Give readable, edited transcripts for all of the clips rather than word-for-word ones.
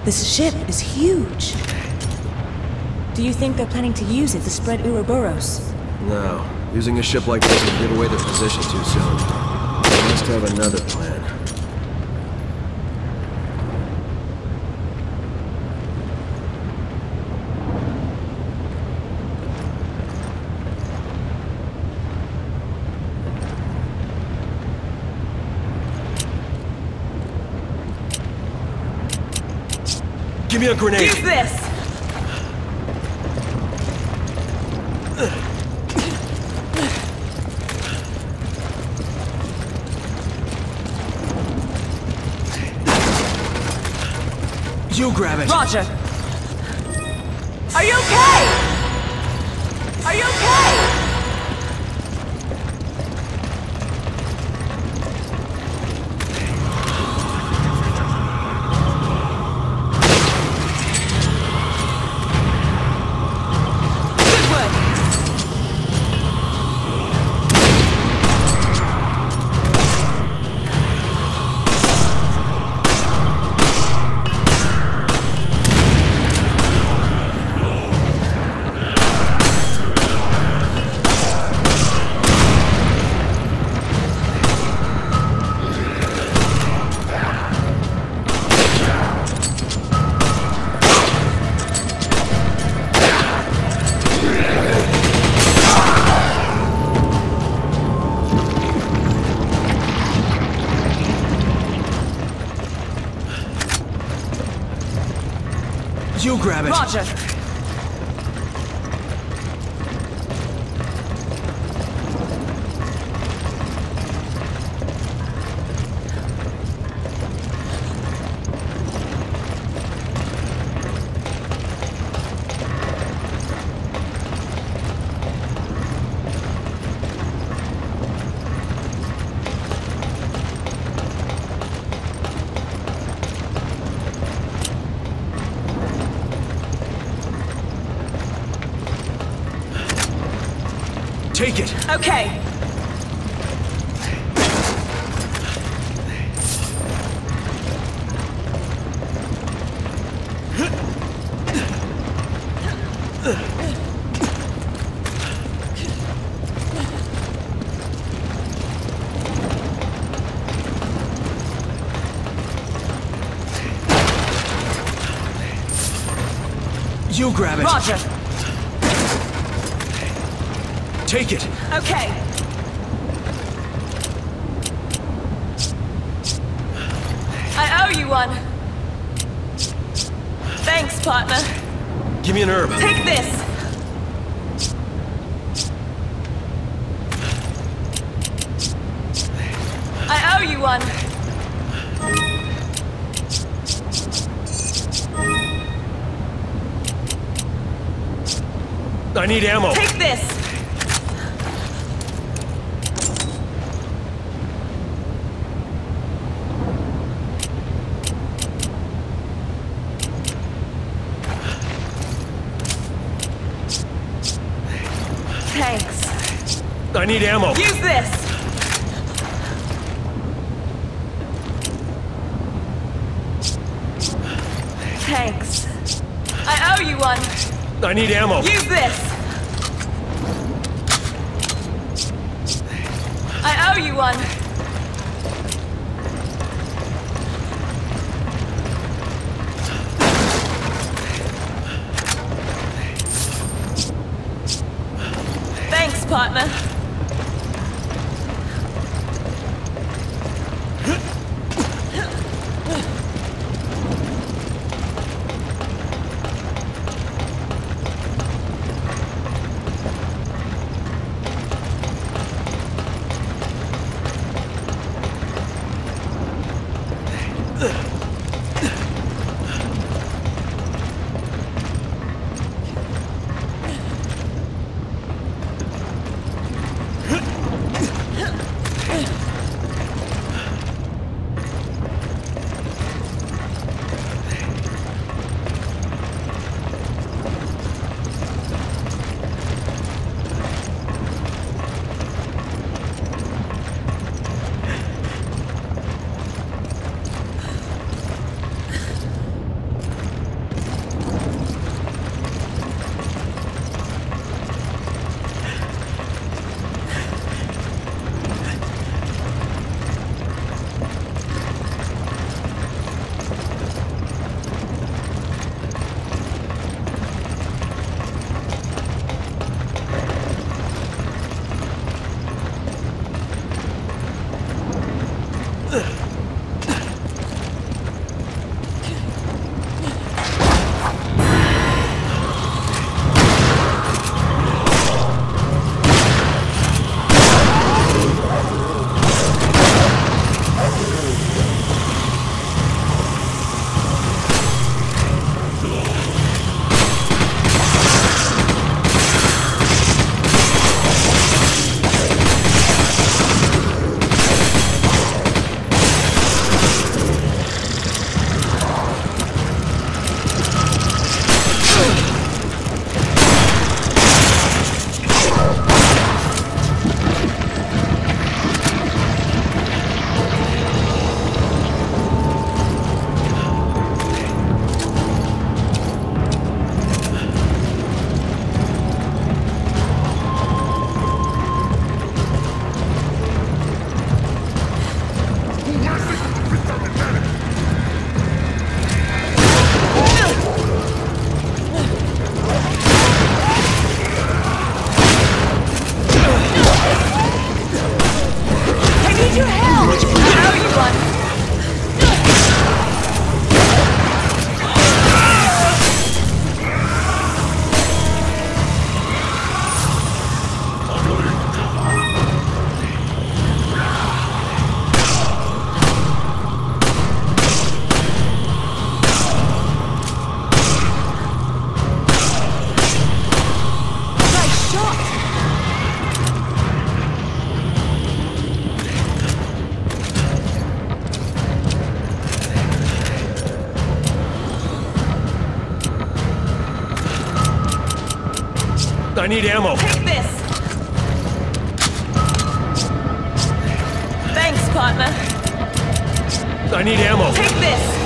This ship is huge. Do you think they're planning to use it to spread Ouroboros? No. Using a ship like this would give away their position too soon. They must have another plan. Give me a grenade! Use this! You grab it! Roger! Are you okay? Are you okay? You grab it! Roger! Take it! Okay. You grab it! Roger! Take it! Okay. I owe you one. Thanks, partner. Give me an herb. Take this. I owe you one. I need ammo. Take this. Thanks. I need ammo. Use this. Thanks. I owe you one. I need ammo. Use this. I owe you one. Thanks, partner. I need ammo. Take this! Thanks, partner. I need ammo. Take this!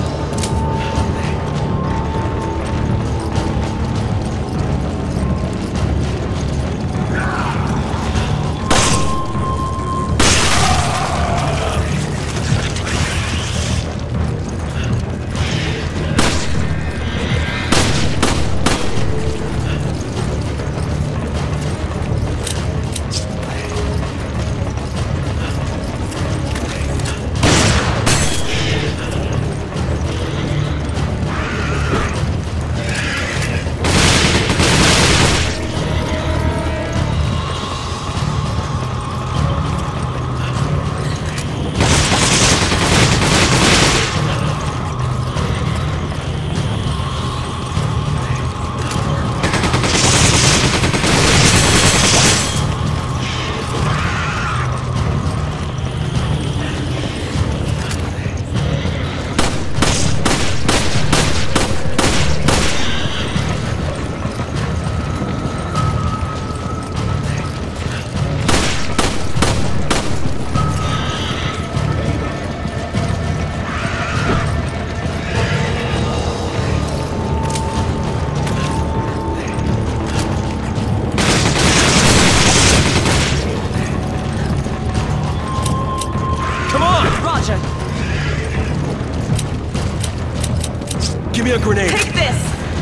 Give me a grenade. Take this!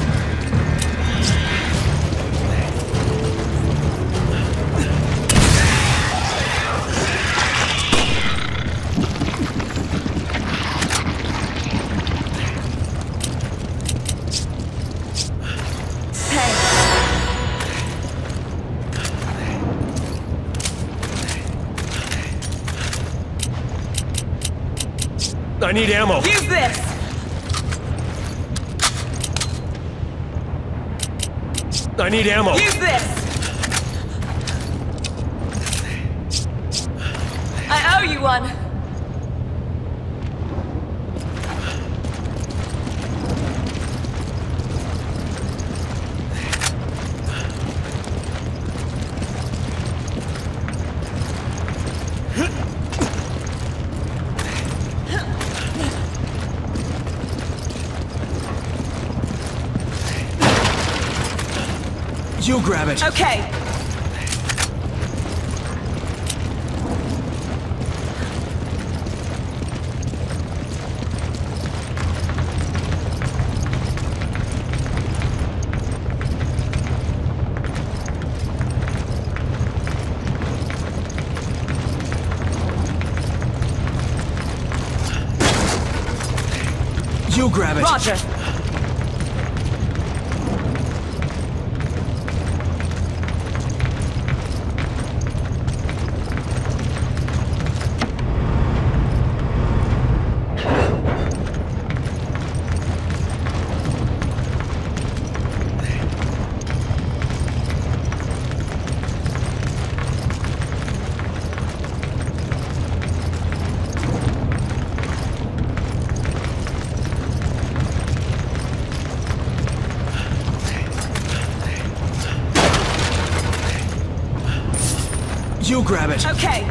I need ammo. Use this! I need ammo. Use this! I owe you one! You grab it. Okay. You grab it. Roger. You grab it. Okay.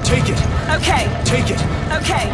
Take it! Okay. Take it! Okay.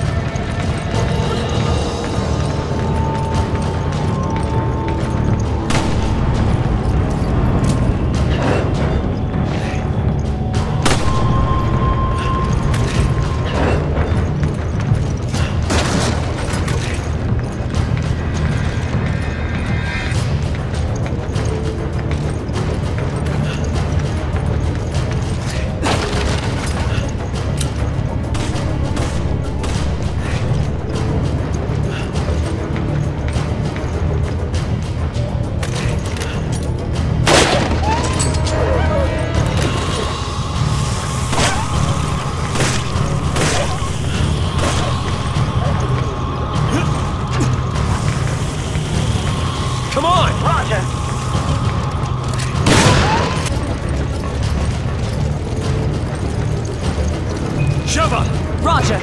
Sheva! Roger.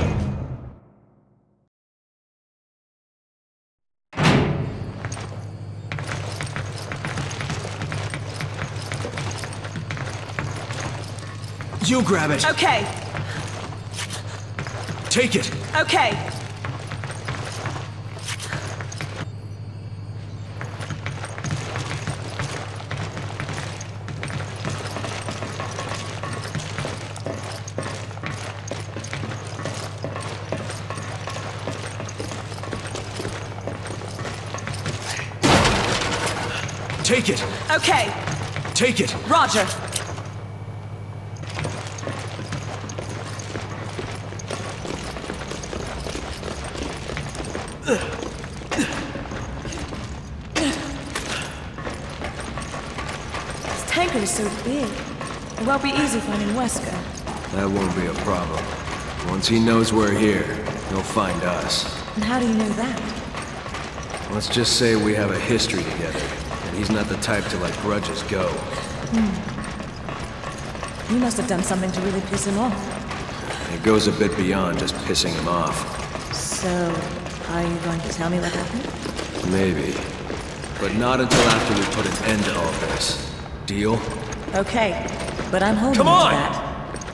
You grab it! Okay. Take it! Okay. Take it! Okay. Take it! Roger. This tanker is so big. It won't be easy finding Wesker. That won't be a problem. Once he knows we're here, he'll find us. And how do you know that? Let's just say we have a history together, and he's not the type to let grudges go. You must have done something to really piss him off. It goes a bit beyond just pissing him off. So, are you going to tell me what happened? Maybe. But not until after we put an end to all this. Deal? Okay, but I'm holding Come you to on! that.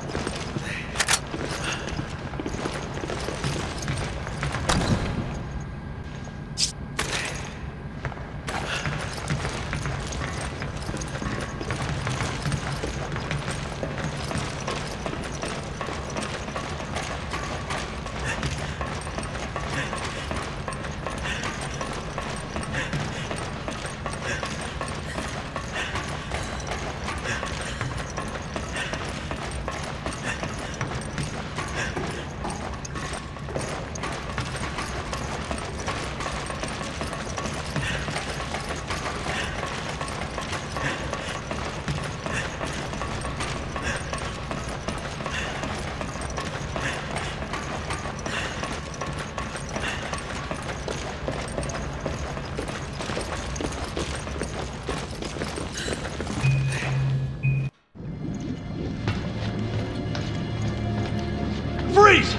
Freeze!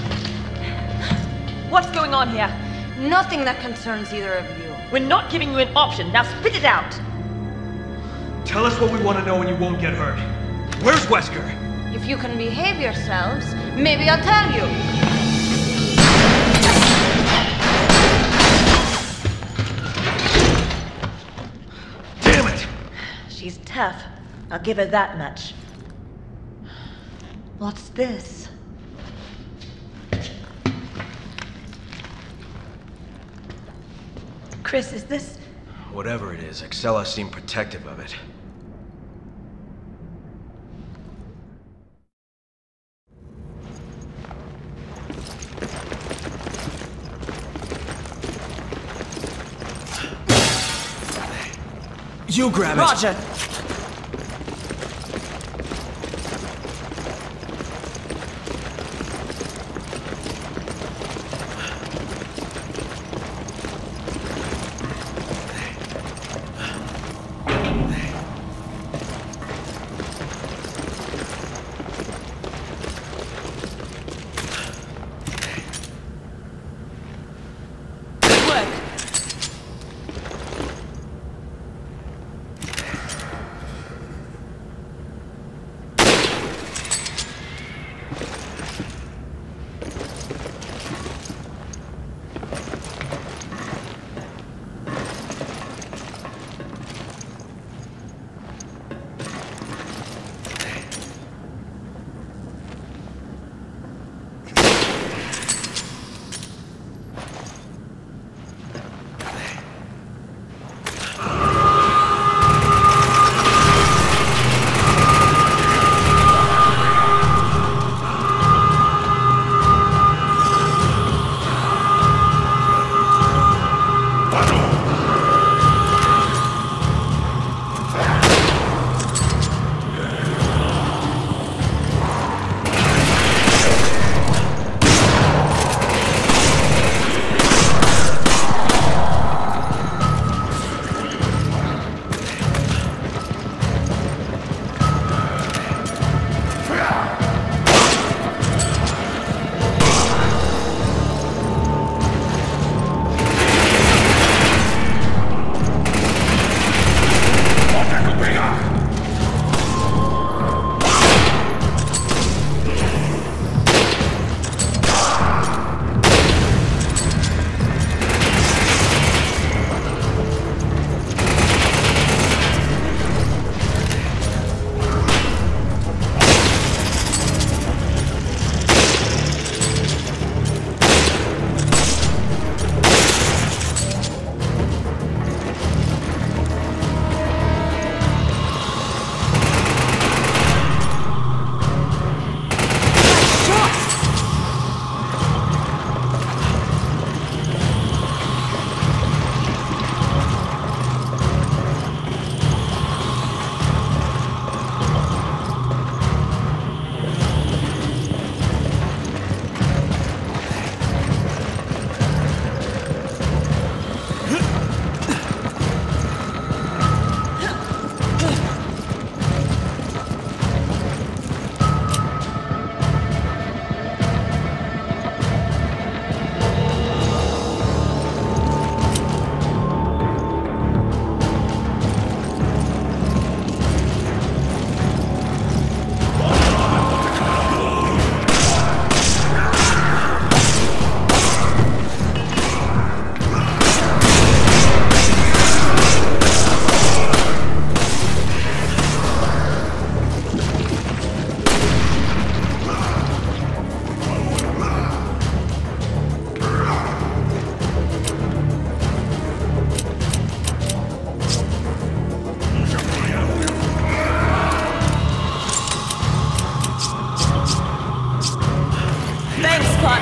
What's going on here? Nothing that concerns either of you. We're not giving you an option. Now spit it out. Tell us what we want to know and you won't get hurt. Where's Wesker? If you can behave yourselves, maybe I'll tell you. Damn it! She's tough. I'll give her that much. What's this? Chris, is this... Whatever it is, Excella seemed protective of it. You grab it! Roger.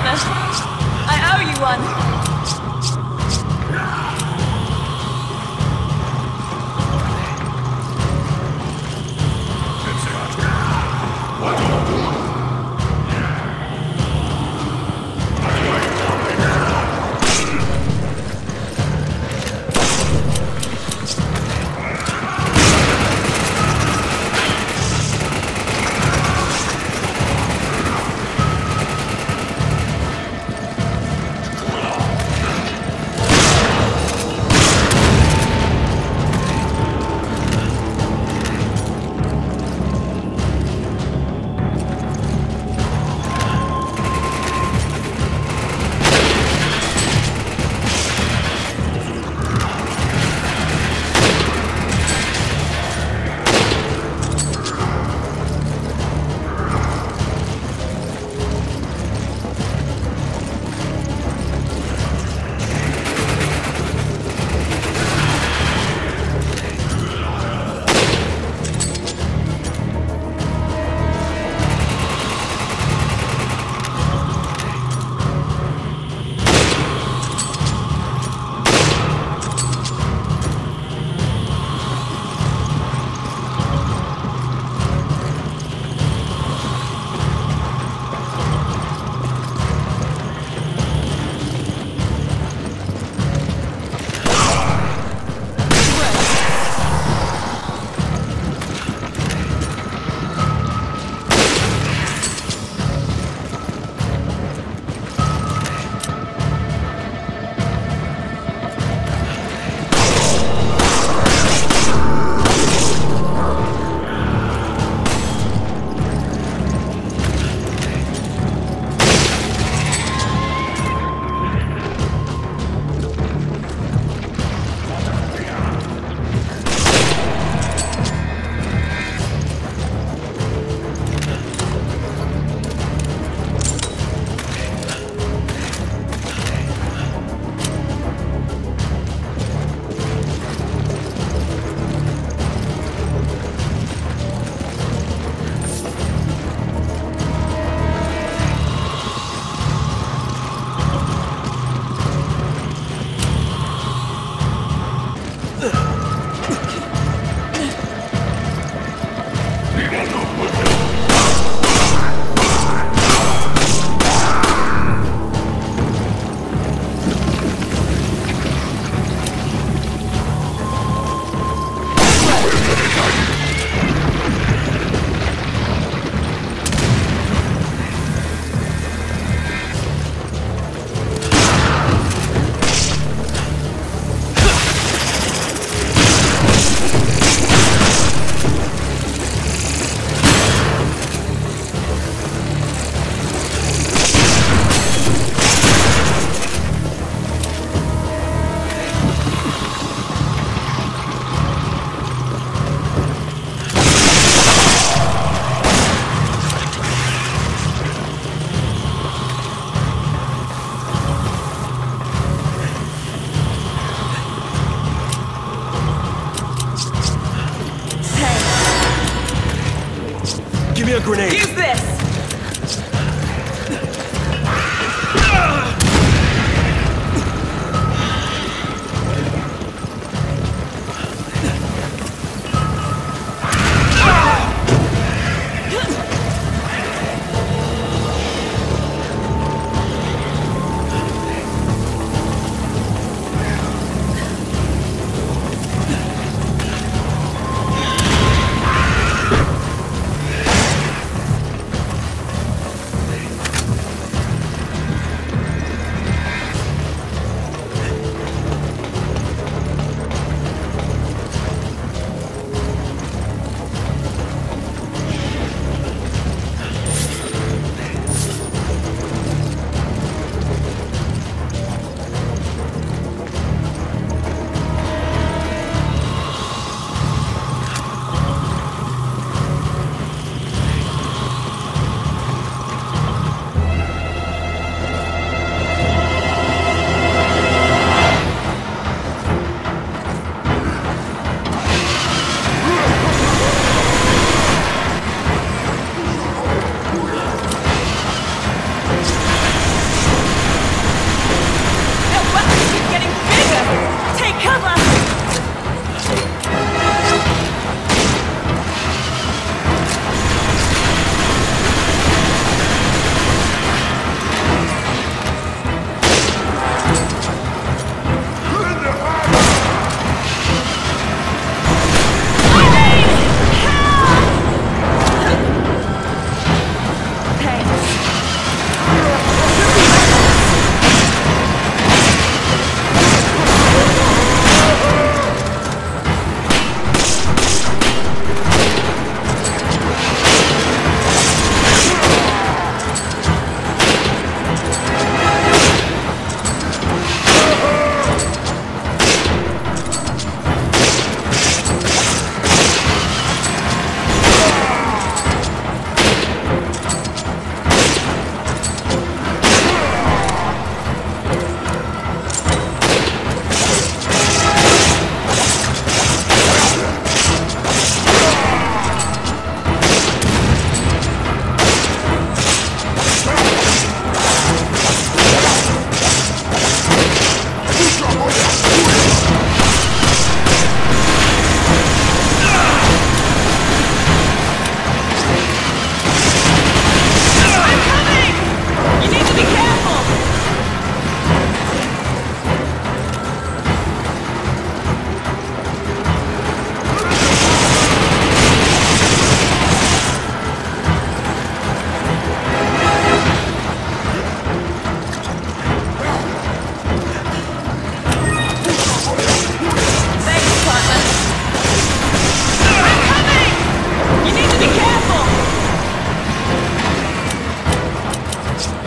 Thomas. I owe you one.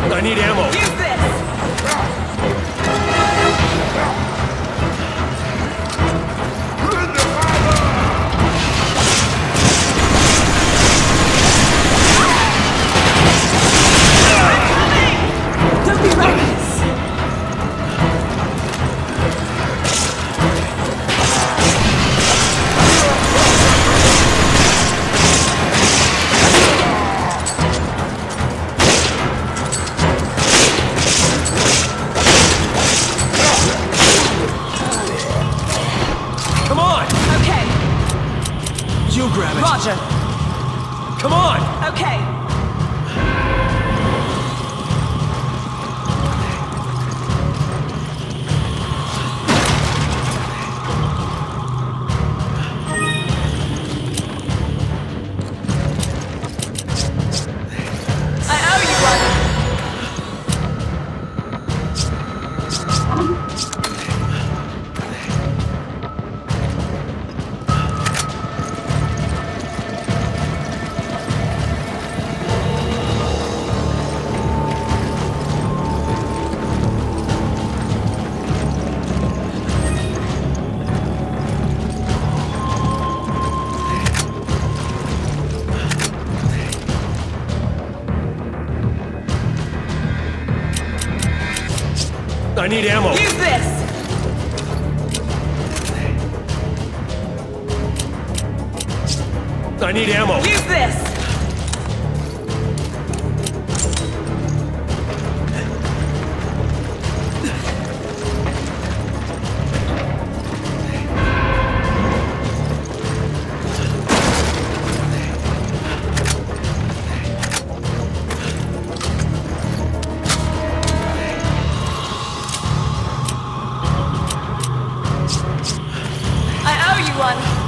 I need ammo. Use this! Don't be reckless! Come on! Okay, You grab it. Roger. Come on! Okay. I owe you one. I need ammo. Use this! I need ammo. Use this! I owe you one.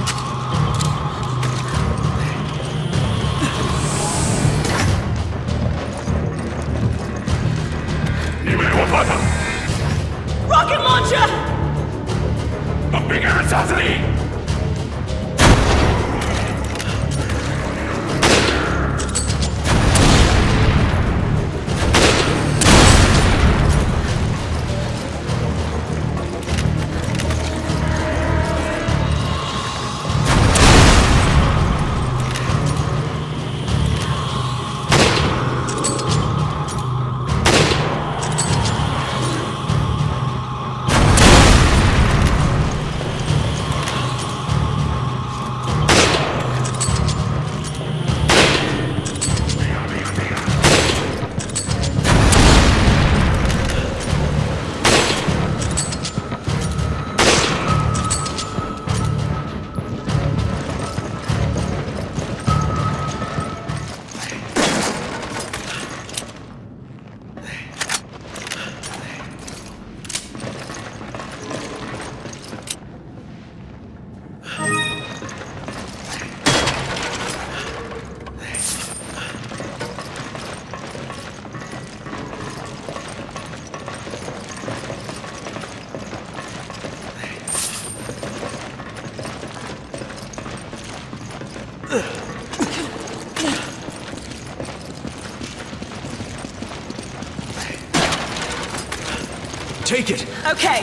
Rocket launcher! Take it. Okay.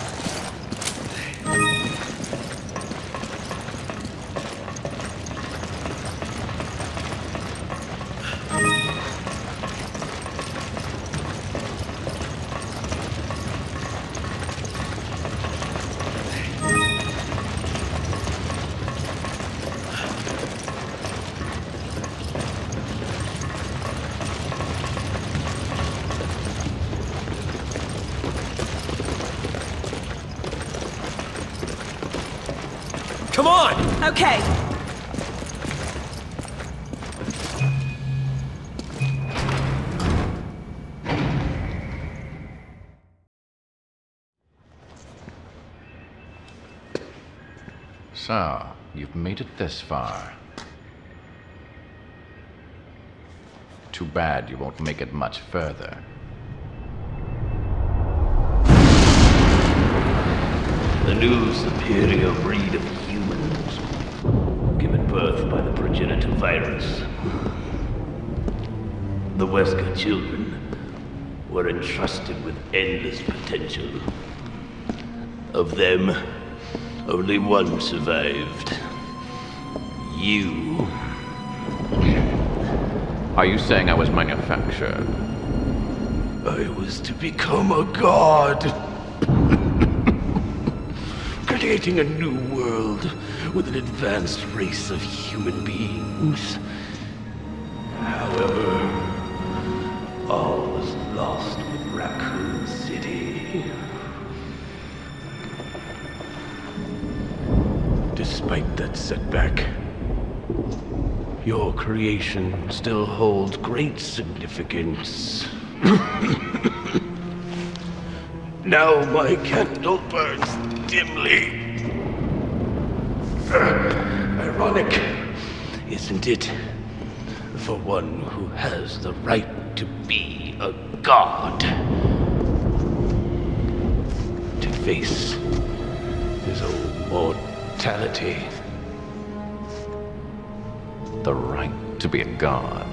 Come on! Okay. So, you've made it this far. Too bad you won't make it much further. The new superior breed of humans, given birth by the progenitor virus. The Wesker children were entrusted with endless potential. Of them, only one survived. You. Are you saying I was manufactured? I was to become a god. Creating a new world with an advanced race of human beings. However, all was lost with Raccoon City. Despite that setback, your creation still holds great significance. Now my candle burns dimly. Ironic, isn't it? For one who has the right to be a god. To face his own mortality. The right to be a god.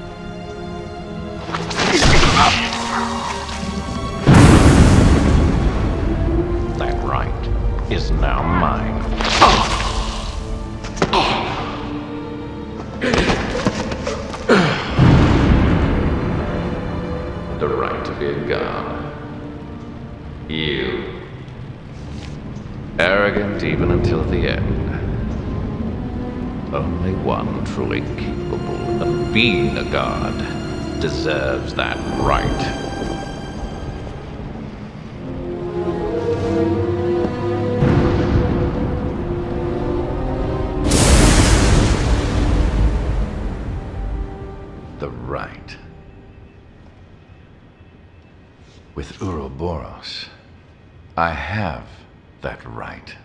That right is now mine. The right to be a god. You. Arrogant even until the end. Only one truly capable of being a god deserves that right. The right. With Ouroboros, I have that right.